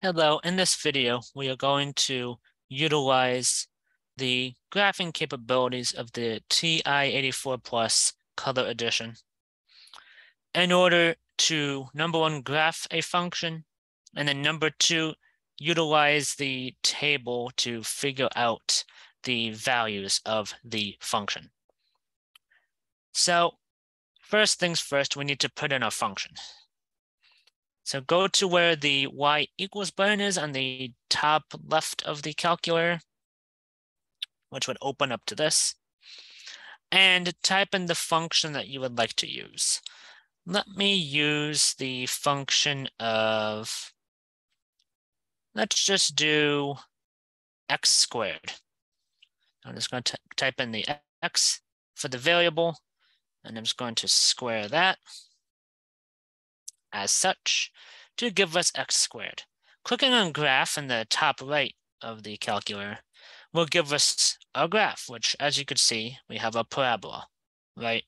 Hello, in this video, we are going to utilize the graphing capabilities of the TI-84 Plus Color Edition in order to, number one, graph a function, and then number two, utilize the table to figure out the values of the function. So first things first, we need to put in a function. So go to where the y equals button is on the top left of the calculator, which would open up to this, and type in the function that you would like to use. Let me use the function of, let's just do x squared. I'm just going to type in the x for the variable, and I'm just going to square that as such to give us x squared. Clicking on graph in the top right of the calculator will give us a graph, which, as you can see, we have a parabola, right?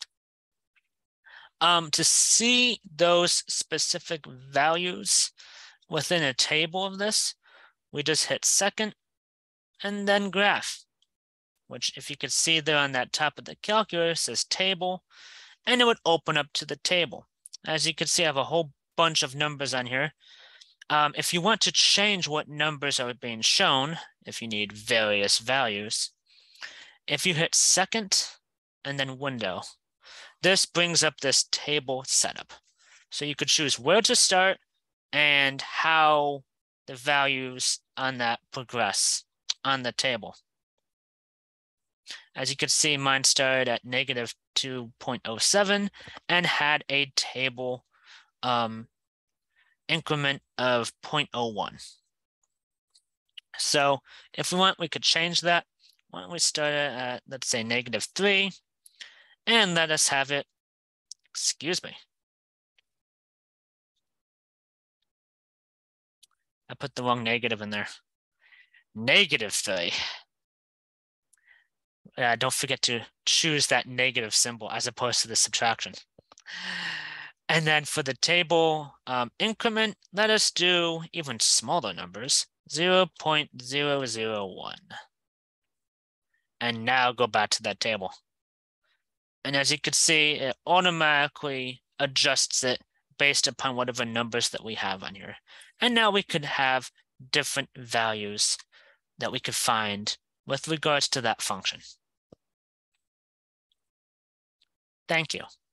To see those specific values within a table of this, we just hit second and then graph, which, if you could see there on that top of the calculator, says table, and it would open up to the table. As you can see, I have a whole bunch of numbers on here. If you want to change what numbers are being shown, if you need various values, if you hit second and then window, this brings up this table setup. So you could choose where to start and how the values on that progress on the table. As you can see, mine started at negative 2.07 and had a table increment of 0.01. So if we want, we could change that. Why don't we start at, let's say, negative 3, and let us have it, excuse me. I put the wrong negative in there. Negative 3. Don't forget to choose that negative symbol as opposed to the subtraction. And then for the table increment, let us do even smaller numbers, 0.001. And now go back to that table. And as you can see, it automatically adjusts it based upon whatever numbers that we have on here. And now we could have different values that we could find with regards to that function. Thank you.